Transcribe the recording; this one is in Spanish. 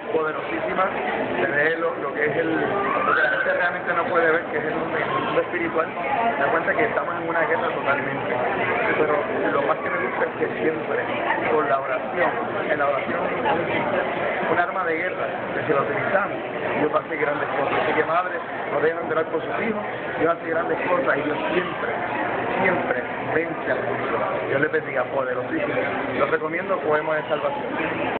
poderosísima, tener lo que es lo que la gente realmente no puede ver, que es el mundo espiritual. Me da cuenta que estamos en una guerra totalmente, pero lo más que me gusta es que siempre con la oración, en la oración es un arma de guerra, que si la utilizamos, Dios va a hacer grandes cosas. Así que madres, no dejan de orar por sus hijos, Dios va a hacer grandes cosas y Dios siempre vence al mundo. Dios les bendiga, poderosísimo. Los recomiendo Poemas de Salvación.